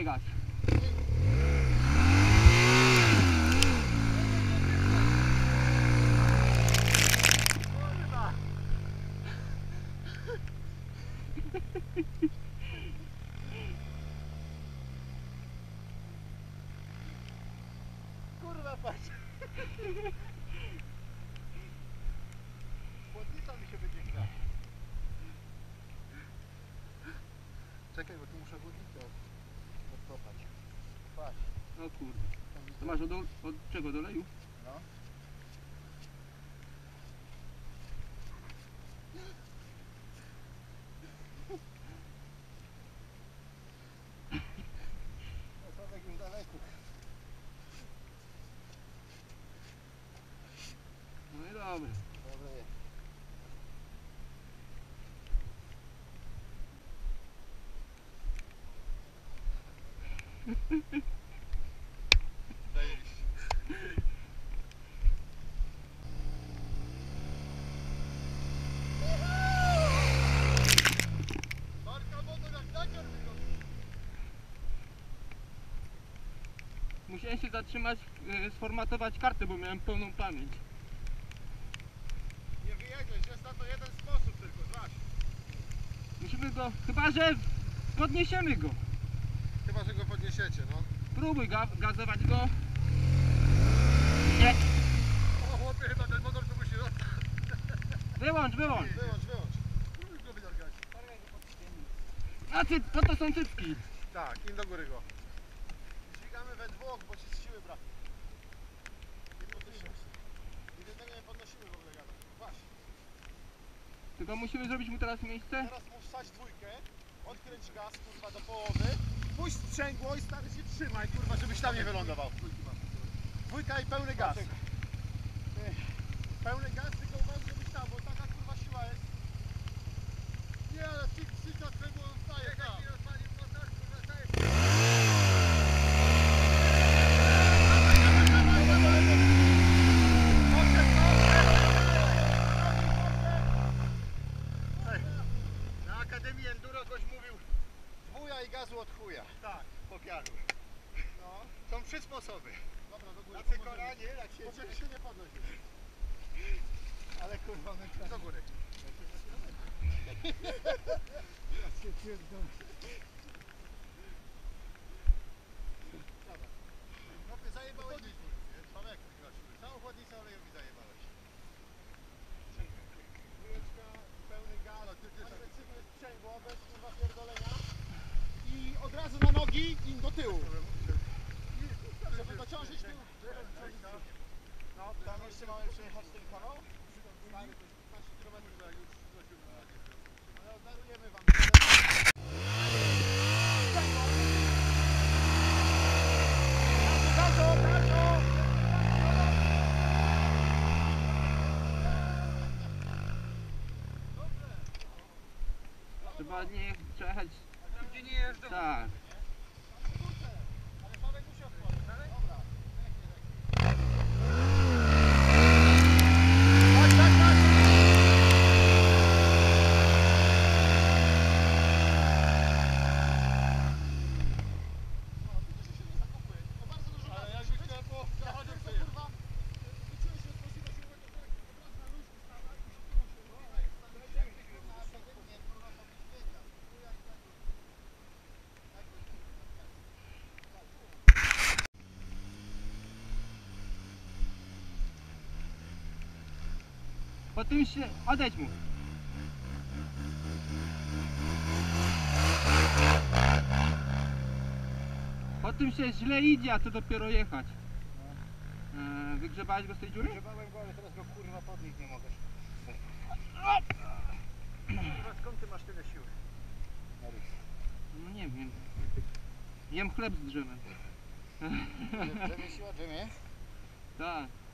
Daj gaz. Kurwa, patrz. Chłodnica mi się będzie grać. Czekaj, bo tu muszę chłodnicę odkopać. Patrz. O kurde. To masz od czego? Od oleju? No. Sławek już daleko. No i dobra. Dobra jest. Musiałem się zatrzymać, sformatować kartę, bo miałem pełną pamięć. Nie wyjedziesz, jest na to jeden sposób tylko, zobacz. Musimy go, chyba że podniesiemy go. Chyba, że go podniesiecie, no. Próbuj gazować go. Nie. O chłopie, chyba ten motor to musi... Wyłącz. Wyłącz. Spróbuj go wydargać. Po to są cycki. Tak, im do góry go. Dźwigamy we dwóch, bo ci z siły brak. Nie podnosimy. Jednego nie podnosimy w ogóle, gada. Właśnie. Tylko musimy zrobić mu teraz miejsce. Teraz mu wsadź dwójkę, odkręć gaz, kurwa, do połowy. Puść sprzęgło i stary się trzymaj, kurwa, żebyś tam nie wylądował. Dwójka i pełny gaz. Pełny gaz, tylko uważaj, żebyś tam, bo taka kurwa siła jest. Nie, ale przyjdzie sprzęgło, on staje tam. Na Akademii Enduro ktoś mówił dwuja i gazu od chuja. Tak, po pianu. No. Są trzy sposoby. Dobra, do góry. Na cykora, nie, jak się... Poczekaj, się nie podnoś. Ale kurwa, my... Do góry. Ja się pierdolę. No ty zajebałeś mi tu. Sławek, całą chłodnicę olejowi zajebałeś. Dwójeczka, pełny gaz, agresywne sprzęgło, bez kurwa pierdolenia. I od razu na nogi i do tyłu. Żeby dociążyć tył. No, tam jeszcze mamy przejechać ten kawał. Stary, to jest 15 km już. Ale darujemy wam. Trzeba nie przejechać. Tam gdzie nie jeżdżą. Tak. Ale Sławek musi otworzyć. Dobra. Tak. Ale jakby chciał po zachodzie kurwa, wyczułeś rozpoczynać się od razu na luźku stawać i się na akademię, kurwa, to byś wiedział. Po tym się... Odejdź mu. Po tym się źle idzie, a to dopiero jechać. Wygrzebałeś go z tej dziury? Grzebałem go, ale teraz go kurwa podnieść nie mogę. Skąd ty masz tyle siły? No nie wiem. Jem chleb z drzemem. Drzemie siła, drzemie? Tak.